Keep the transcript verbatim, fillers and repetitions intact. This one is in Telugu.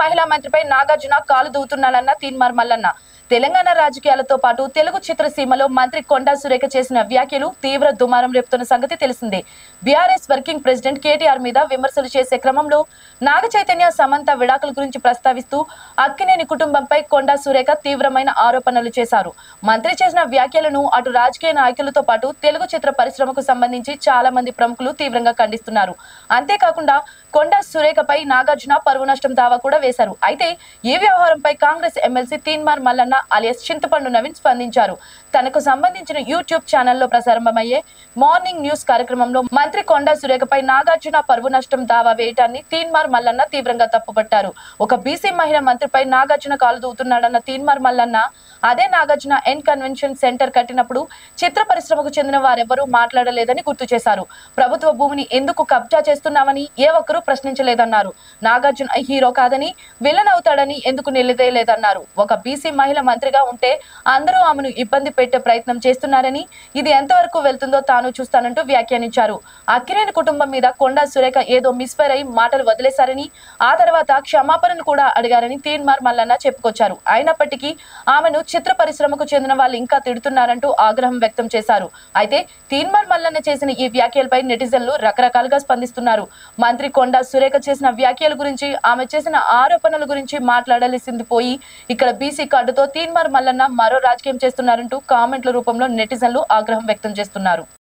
మహిళా మంత్రిపై నాగార్జున కాలు దూవుతున్నాడన్న తీన్మార్ మల్లన్న. తెలంగాణ రాజకీయాలతో పాటు తెలుగు చిత్రసీమలో మంత్రి కొండా సురేఖ చేసిన వ్యాఖ్యలు తీవ్ర దుమారం రేపుతున్న సంగతి తెలిసిందే. బీఆర్ఎస్ వర్కింగ్ ప్రెసిడెంట్ కేటీఆర్ మీద విమర్శలు చేసే క్రమంలో నాగ చైతన్య సమంత విడాకుల గురించి ప్రస్తావిస్తూ అక్కినేని కుటుంబంపై కొండా సురేఖ తీవ్రమైన ఆరోపణలు చేశారు. మంత్రి చేసిన వ్యాఖ్యలను అటు రాజకీయ నాయకులతో పాటు తెలుగు చిత్ర పరిశ్రమకు సంబంధించి చాలా మంది ప్రముఖులు తీవ్రంగా ఖండిస్తున్నారు. అంతేకాకుండా కొండా సురేఖపై నాగార్జున పరువు నష్టం దావా కూడా వేశారు. అయితే ఈ వ్యవహారంపై కాంగ్రెస్ ఎమ్మెల్సీ తీన్మార్ మల్లన్న అలియాస్ చింతపండు నవీన్ స్పందించారు. తనకు సంబంధించిన యూట్యూబ్ ఛానల్లో ప్రసారమయ్యే మార్నింగ్ న్యూస్ కార్యక్రమంలో మంత్రి కొండా సురేఖపై నాగార్జున పరువు నష్టం దావా వేయటాన్ని తీన్మార్ మల్లన్న తీవ్రంగా తప్పుపట్టారు. ఒక బీసీ మహిళా మంత్రిపై నాగార్జున కాలు దూవుతున్నాడన్న తీన్మార్ మల్లన్న అదే నాగార్జున ఎన్ కన్వెన్షన్ సెంటర్ కట్టినప్పుడు చిత్ర పరిశ్రమకు చెందిన వారెవరూ మాట్లాడలేదని గుర్తు చేశారు. ప్రభుత్వ భూమిని ఎందుకు కబ్జా చేస్తున్నామని ఏ ఒక్కరూ ప్రశ్నించలేదన్నారు. నాగార్జున హీరో కాదని విలన్ అవుతాడని ఎందుకు నిలదేయలేదన్నారు. ఒక బీసీ మహిళ మంత్రిగా ఉంటే అందరూ ఆమెను ఇబ్బంది పెట్టే ప్రయత్నం చేస్తున్నారని ఇది ఎంతవరకు వెళ్తుందో తాను చూస్తానంటూ వ్యాఖ్యానించారు. అక్కినేని కుటుంబం మీద కొండా సురేఖ ఏదో మిస్ఫైర్ అయి మాటలు వదిలేశారని ఆ తర్వాత క్షమాపణను కూడా అడిగారని తీన్మార్ మల్లన్న చెప్పుకొచ్చారు. అయినప్పటికీ ఆమెను చిత్ర పరిశ్రమకు చెందిన వాళ్ళు ఇంకా తిడుతున్నారంటూ ఆగ్రహం వ్యక్తం చేశారు. అయితే తీన్మార్ మల్లన్న చేసిన ఈ వ్యాఖ్యలపై నెటిజన్లు రకరకాలుగా స్పందిస్తున్నారు. మంత్రి కొండా సురేఖ చేసిన వ్యాఖ్యల గురించి ఆమె చేసిన ఆరోపణల గురించి మాట్లాడాల్సింది పోయి ఇక్కడ బీసీ కార్డుతో తీన్మార్ మల్లన్న మరో రాజకీయం చేస్తున్నారంటూ కామెంట్ల రూపంలో నెటిజన్లు ఆగ్రహం వ్యక్తం చేస్తున్నారు.